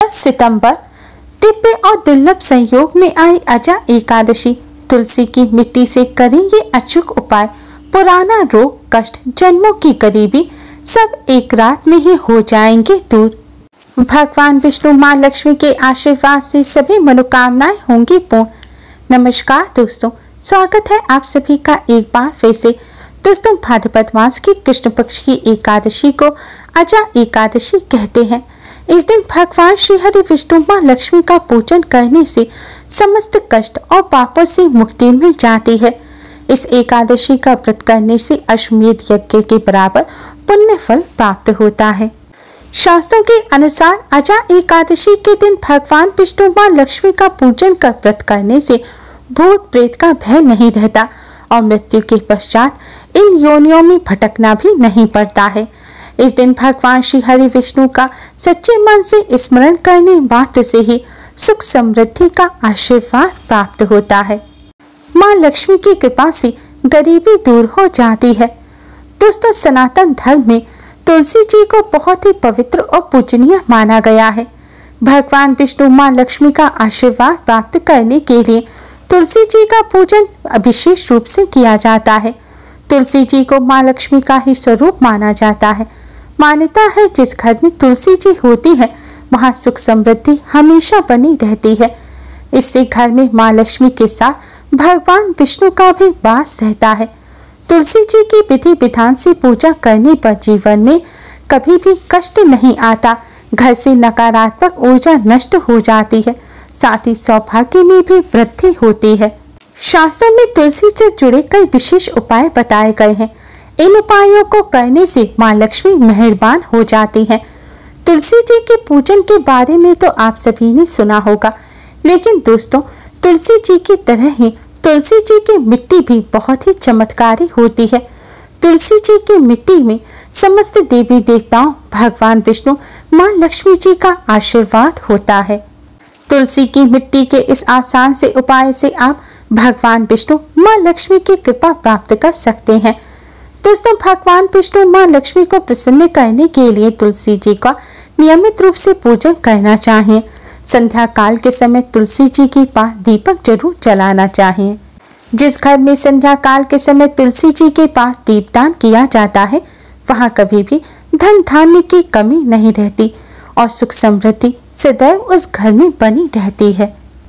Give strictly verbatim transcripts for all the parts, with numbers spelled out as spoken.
दस सितंबर दिव्य और दुर्लभ संयोग में आई अजा एकादशी। तुलसी की मिट्टी से करेंगे अचूक उपाय, पुराना रोग कष्ट जन्मों की गरीबी सब एक रात में ही हो जाएंगे दूर। भगवान विष्णु माँ लक्ष्मी के आशीर्वाद से सभी मनोकामनाएं होंगी पूर्ण। नमस्कार दोस्तों, स्वागत है आप सभी का एक बार फिर से। दोस्तों, भाद्रपद मास की कृष्ण पक्ष की एकादशी को अजा एकादशी कहते हैं। इस दिन भगवान श्री हरि विष्णु माँ लक्ष्मी का पूजन करने से समस्त कष्ट और पापों से मुक्ति मिल जाती है। इस एकादशी का व्रत करने से अश्वमेध यज्ञ के बराबर पुण्य फल प्राप्त होता है। शास्त्रों के अनुसार अजा एकादशी के दिन भगवान विष्णु माँ लक्ष्मी का पूजन कर व्रत करने से भूत प्रेत का भय नहीं रहता और मृत्यु के पश्चात इन योनियों में भटकना भी नहीं पड़ता है। इस दिन भगवान श्री हरि विष्णु का सच्चे मन से स्मरण करने मात्र से ही सुख समृद्धि का आशीर्वाद प्राप्त होता है। माँ लक्ष्मी की कृपा से गरीबी दूर हो जाती है। दोस्तों, सनातन धर्म में तुलसी जी को बहुत ही पवित्र और पूजनीय माना गया है। भगवान विष्णु माँ लक्ष्मी का आशीर्वाद प्राप्त करने के लिए तुलसी जी का पूजन विशेष रूप से किया जाता है। तुलसी जी को माँ लक्ष्मी का ही स्वरूप माना जाता है। मान्यता है जिस घर में तुलसी जी होती है वहाँ सुख समृद्धि हमेशा बनी रहती है। इससे घर में माँ लक्ष्मी के साथ भगवान विष्णु का भी वास रहता है। तुलसी जी की विधि विधान से पूजा करने पर जीवन में कभी भी कष्ट नहीं आता, घर से नकारात्मक ऊर्जा नष्ट हो जाती है, साथ ही सौभाग्य में भी वृद्धि होती है। शास्त्रों में तुलसी से जुड़े कई विशेष उपाय बताए गए हैं। इन उपायों को करने से माँ लक्ष्मी मेहरबान हो जाती हैं। तुलसी जी के पूजन के बारे में तो आप सभी ने सुना होगा, लेकिन दोस्तों तुलसी जी की तरह ही तुलसी जी की मिट्टी भी बहुत ही चमत्कारी होती है। तुलसी जी की मिट्टी में समस्त देवी देवताओं भगवान विष्णु माँ लक्ष्मी जी का आशीर्वाद होता है। तुलसी की मिट्टी के इस आसान से उपाय से आप भगवान विष्णु माँ लक्ष्मी की कृपा प्राप्त कर सकते हैं। दोस्तों, भगवान विष्णु माँ लक्ष्मी को प्रसन्न करने के लिए तुलसी जी का नियमित रूप से पूजन करना चाहिए। संध्या काल के समय तुलसी जी के पास दीपक जरूर जलाना चाहिए। जिस घर में संध्या काल के समय तुलसी जी के पास दीपदान किया जाता है वहाँ कभी भी धन धान्य की कमी नहीं रहती और सुख समृद्धि सदैव उस घर में बनी रहती है।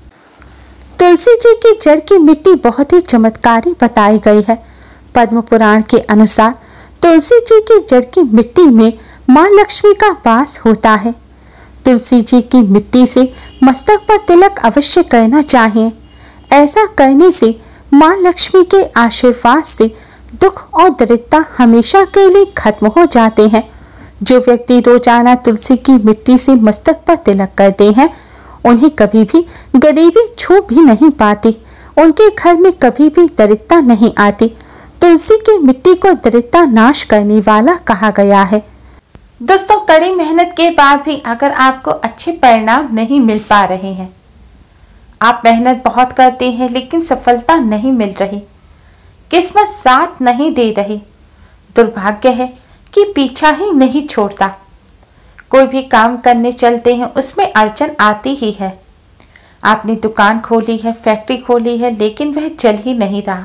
तुलसी जी की जड़ की मिट्टी बहुत ही चमत्कारी बताई गई है। पद्म पुराण के अनुसार तुलसी जी की जड़ की मिट्टी में माँ लक्ष्मी का वास होता है। तुलसी जी की मिट्टी से मस्तक पर तिलक अवश्य करना चाहिए। ऐसा करने से माँ लक्ष्मी के आशीर्वाद से दुख और दरिद्रता हमेशा के लिए खत्म हो जाते हैं। जो व्यक्ति रोजाना तुलसी की मिट्टी से मस्तक पर तिलक करते हैं उन्हें कभी भी गरीबी छू भी नहीं पाती, उनके घर में कभी भी दरिद्रता नहीं आती। तुलसी की मिट्टी को दरिद्रता नाश करने वाला कहा गया है। दोस्तों, कड़ी मेहनत के बाद भी अगर आपको अच्छे परिणाम नहीं मिल पा रहे हैं, आप मेहनत बहुत करते हैं लेकिन सफलता नहीं मिल रही, किस्मत साथ नहीं दे रही, दुर्भाग्य है कि पीछा ही नहीं छोड़ता, कोई भी काम करने चलते हैं उसमें अड़चन आती ही है। आपने दुकान खोली है, फैक्ट्री खोली है, लेकिन वह चल ही नहीं रहा,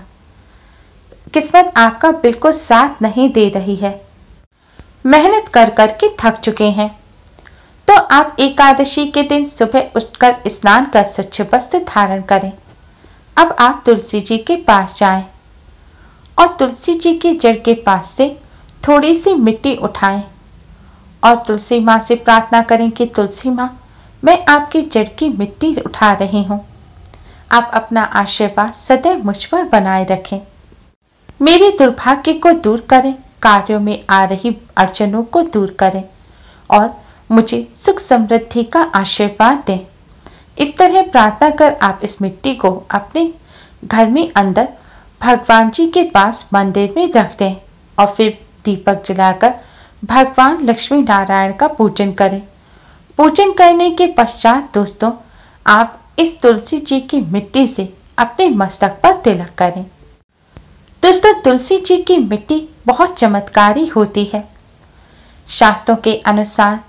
किस्मत आपका बिल्कुल साथ नहीं दे रही है, मेहनत कर कर के थक चुके हैं, तो आप एकादशी के दिन सुबह उठकर स्नान कर स्वच्छ वस्त्र धारण करें। अब आप तुलसी जी के पास जाएं और तुलसी जी की जड़ के पास से थोड़ी सी मिट्टी उठाएं और तुलसी माँ से प्रार्थना करें कि तुलसी माँ, मैं आपकी जड़ की मिट्टी उठा रही हूँ, आप अपना आशीर्वाद सदैव मुझ पर बनाए रखें, मेरे दुर्भाग्य को दूर करें, कार्यों में आ रही अड़चनों को दूर करें और मुझे सुख समृद्धि का आशीर्वाद दें। इस तरह प्रार्थना कर आप इस मिट्टी को अपने घर में अंदर भगवान जी के पास मंदिर में रख दें और फिर दीपक जलाकर भगवान लक्ष्मी नारायण का पूजन करें। पूजन करने के पश्चात दोस्तों, आप इस तुलसी जी की मिट्टी से अपने मस्तक पर तिलक करें। दोस्तों, तुलसी जी की मिट्टी बहुत चमत्कारी होती है। शास्त्रों के अनुसार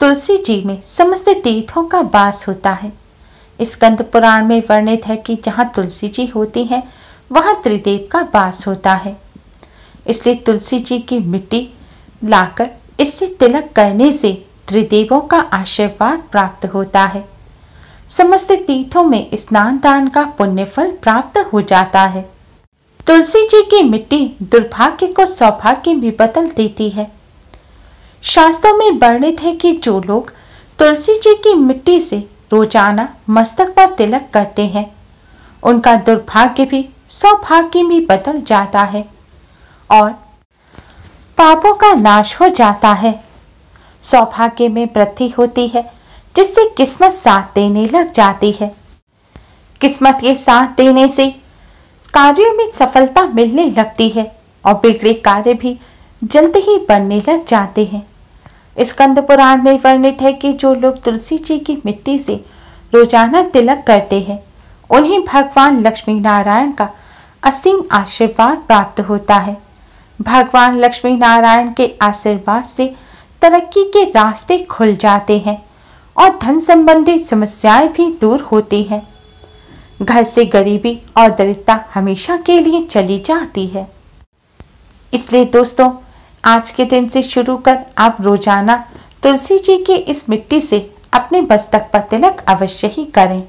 तुलसी जी में समस्त तीर्थों का वास होता है। स्कंद पुराण में वर्णित है कि जहाँ तुलसी जी होती है वहाँ त्रिदेव का वास होता है। इसलिए तुलसी जी की मिट्टी लाकर इससे तिलक करने से त्रिदेवों का आशीर्वाद प्राप्त होता है। समस्त तीर्थों में स्नान दान का पुण्य फल प्राप्त हो जाता है। तुलसी जी की मिट्टी दुर्भाग्य को सौभाग्य में बदल देती है। शास्त्रों में वर्णित है कि जो लोग तुलसी जी की मिट्टी से रोजाना मस्तक पर तिलक करते हैं उनका दुर्भाग्य भी सौभाग्य में बदल जाता है और पापों का नाश हो जाता है। सौभाग्य में वृद्धि होती है जिससे किस्मत साथ देने लग जाती है। किस्मत के साथ देने से कार्यों में सफलता मिलने लगती है और बिगड़े कार्य भी जल्द ही बनने लग जाते हैं। स्कंद पुराण में वर्णित है कि जो लोग तुलसी जी की मिट्टी से रोजाना तिलक करते हैं उन्हें भगवान लक्ष्मी नारायण का असीम आशीर्वाद प्राप्त होता है। भगवान लक्ष्मी नारायण के आशीर्वाद से तरक्की के रास्ते खुल जाते हैं और धन संबंधी समस्याएं भी दूर होती हैं। घर से गरीबी और दरिद्रता हमेशा के लिए चली जाती है। इसलिए दोस्तों, आज के दिन से शुरू कर आप रोजाना तुलसी जी की इस मिट्टी से अपने मस्तक पर तिलक अवश्य ही करें।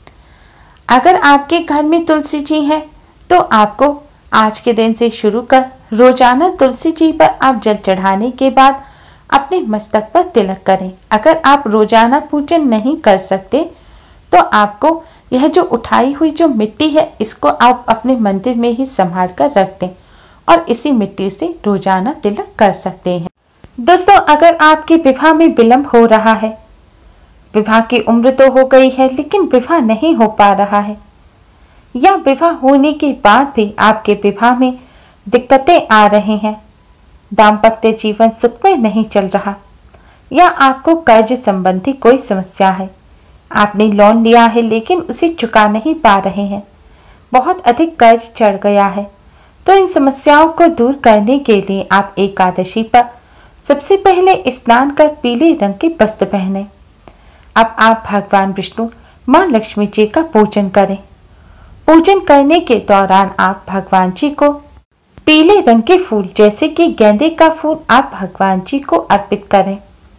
अगर आपके घर में तुलसी जी है तो आपको आज के दिन से शुरू कर रोजाना तुलसी जी पर आप जल चढ़ाने के बाद अपने मस्तक पर तिलक करें। अगर आप रोजाना पूजन नहीं कर सकते तो आपको यह जो उठाई हुई जो मिट्टी है इसको आप अपने मंदिर में ही संभाल कर रख दें और इसी मिट्टी से रोजाना तिलक कर सकते हैं। दोस्तों, अगर आपके विवाह में विलंब हो रहा है, विवाह की उम्र तो हो गई है लेकिन विवाह नहीं हो पा रहा है, या विवाह होने के बाद भी आपके विवाह में दिक्कतें आ रही हैं, दाम्पत्य जीवन सुखमय नहीं चल रहा, या आपको कर्ज संबंधी कोई समस्या है, आपने लोन लिया है लेकिन उसे चुका नहीं पा रहे हैं, बहुत अधिक कर्ज चढ़ गया है, तो इन समस्याओं को दूर करने के लिए आप एकादशी पर सबसे पहले स्नान कर पीले रंग के वस्त्र पहने। अब आप भगवान विष्णु, मां लक्ष्मी जी का पूजन करें। पूजन करने के दौरान आप भगवान जी को पीले रंग के फूल जैसे कि गेंदे का फूल आप भगवान जी को अर्पित करें।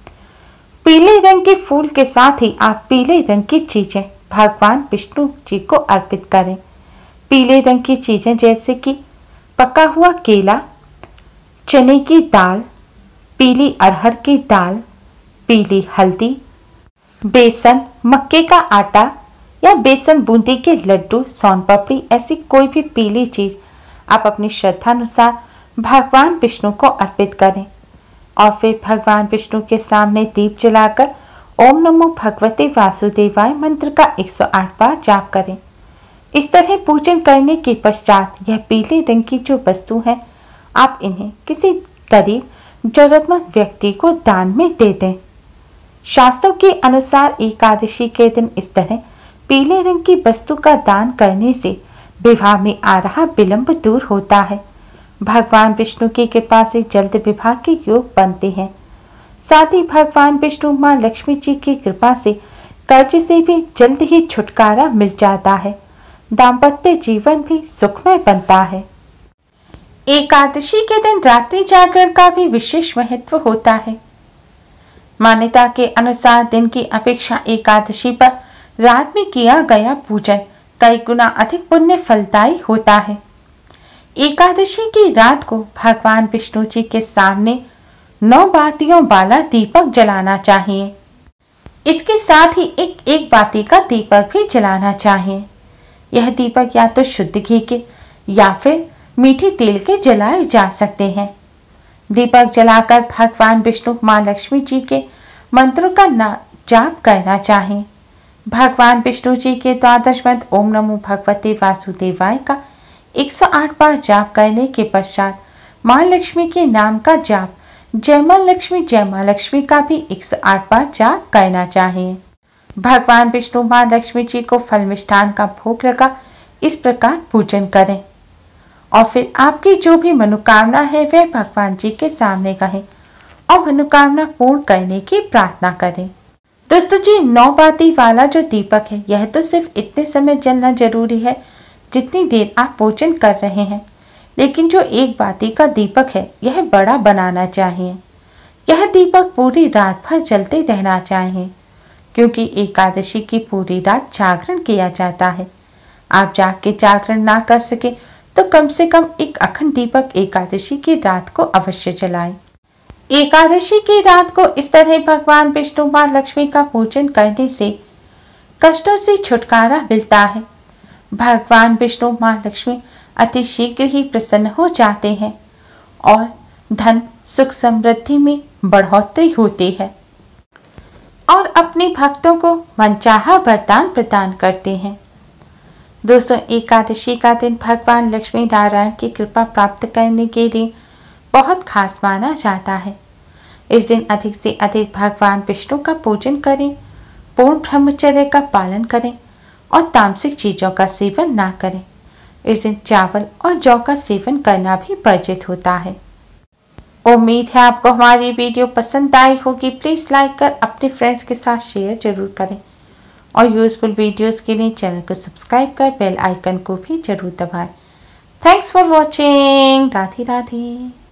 पीले रंग के फूल के साथ ही आप पीले रंग की चीजें भगवान विष्णु जी को अर्पित करें। पीले रंग की चीजें जैसे कि पका हुआ केला, चने की दाल, पीली अरहर की दाल, पीली हल्दी, बेसन, मक्के का आटा या बेसन बूंदी के लड्डू, सोन पापड़ी, ऐसी कोई भी पीली चीज आप अपनी श्रद्धानुसार भगवान विष्णु को अर्पित करें और फिर भगवान विष्णु के सामने दीप जलाकर ओम नमो भगवते वासुदेवाय मंत्र का एक सौ आठ बार जाप करें। इस तरह पूजन करने के पश्चात यह पीले रंग की जो वस्तु है आप इन्हें किसी गरीब जरूरतमंद व्यक्ति को दान में दे दें। शास्त्रों के अनुसार एकादशी के दिन इस तरह पीले रंग की वस्तु का दान करने से विवाह में आ रहा विलंब दूर होता है। भगवान विष्णु की कृपा से जल्द विवाह के योग बनते हैं। साथ ही भगवान विष्णु मां लक्ष्मी जी की कृपा से कर्ज से भी जल्द ही छुटकारा मिल जाता है। दाम्पत्य जीवन भी सुखमय बनता है। एकादशी के दिन रात्रि जागरण का भी विशेष महत्व होता है। मान्यता के अनुसार दिन की अपेक्षा एकादशी पर रात में किया गया पूजन कई गुना अधिक पुण्य फलदायी होता है। एकादशी की रात को भगवान विष्णु जी के सामने नौ बातियों वाला दीपक जलाना चाहिए। इसके साथ ही एक एक बाती का दीपक भी जलाना चाहिए। यह दीपक या तो शुद्ध घी के या फिर मीठे तेल के जलाए जा सकते हैं। दीपक जलाकर भगवान विष्णु मां लक्ष्मी जी के मंत्रों का जाप करना चाहिए। भगवान विष्णु जी के द्वादश मंत्र ओम नमो भगवते वासुदेवाय का एक सौ आठ बार जाप करने के पश्चात मां लक्ष्मी के नाम का जाप जय मां लक्ष्मी जय मां लक्ष्मी का भी एक सौ आठ बार जाप करना चाहिए। भगवान विष्णु मां लक्ष्मी जी को फल मिष्ठान का भोग लगा इस प्रकार पूजन करें और फिर आपकी जो भी मनोकामना है वह भगवान जी के सामने कहें। और मनोकामना पूर्ण करने की प्रार्थना करें। दोस्तों जी, नौ बाती वाला जो दीपक है यह तो सिर्फ इतने समय जलना जरूरी है जितनी देर आप पूजन कर रहे हैं, लेकिन जो एक बाती का दीपक है यह बड़ा बनाना चाहिए। यह दीपक पूरी रात भर जलते रहना चाहिए, क्योंकि एकादशी की पूरी रात जागरण किया जाता है। आप जाग के जागरण ना कर सके तो कम से कम एक अखंड दीपक एकादशी की रात को अवश्य जलाएं। एकादशी की रात को इस तरह भगवान विष्णु माँ लक्ष्मी का पूजन करने से कष्टों से छुटकारा मिलता है। भगवान विष्णु माँ लक्ष्मी अति शीघ्र ही प्रसन्न हो जाते हैं और धन सुख समृद्धि में बढ़ोतरी होती है और अपने भक्तों को मनचाहा वरदान प्रदान करते हैं। दोस्तों, एकादशी का दिन भगवान लक्ष्मी नारायण की कृपा प्राप्त करने के लिए बहुत खास माना जाता है। इस दिन अधिक से अधिक भगवान विष्णु का पूजन करें, पूर्ण ब्रह्मचर्य का पालन करें और तामसिक चीजों का सेवन ना करें। इस दिन चावल और जौ का सेवन करना भी वर्जित होता है। उम्मीद है आपको हमारी वीडियो पसंद आई होगी। प्लीज लाइक कर अपने फ्रेंड्स के साथ शेयर जरूर करें और यूजफुल वीडियोस के लिए चैनल को सब्सक्राइब कर बेल आइकन को भी जरूर दबाएं। Thanks for watching. Radhe Radhe.